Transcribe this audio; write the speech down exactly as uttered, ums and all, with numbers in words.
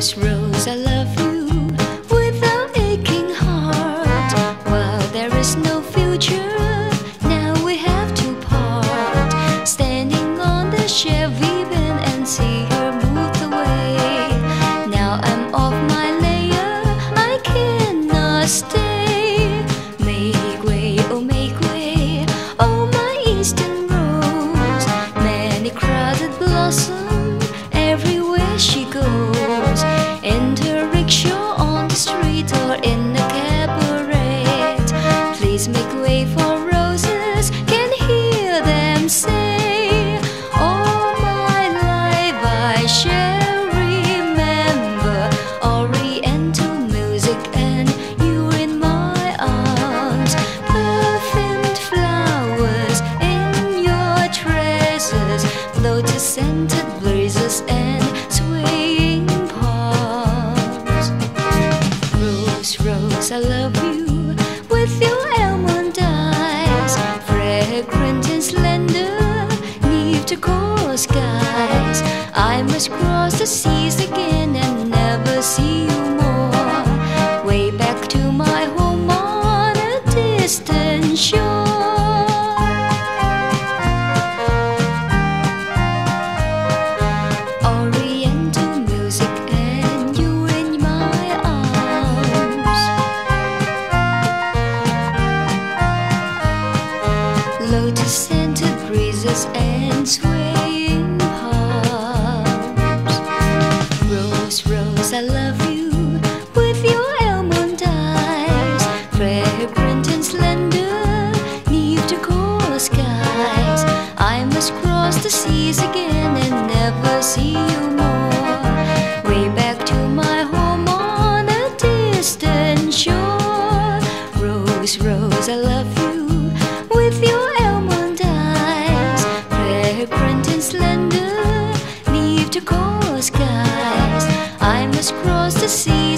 Rose, rose, I love you without aching heart. While there is no future, now we have to part. Standing on the Chevy van and see her move away. Now I'm off my layer, I cannot stay. Make way, oh make way, oh my eastern rose. Many crowded blossom everywhere she goes. In the rickshaw, on the street, or in the cabaret. Please make way for roses, can hear them say. All my life I shall remember Oriental music and you in my arms. Perfumed flowers in your tresses, lotus-scented breezes and swaying palms. Rose, rose, I love you with your almond eyes, fragrant and slender, neath the coral skies. I must cross the seas again and never see you more. Way back to my home on a distant shore. Oriental music and you in my arms. Lotus-scented breezes and swaying palms. Rose, rose, I love you with your almond eyes, fragrant and slender, neath the coral skies. I must cross the seas again and never see you more. Way back to my home on a distant shore. Rose, rose, I love you with your almond eyes, fragrant and slender, neath the coral skies. I must cross the sea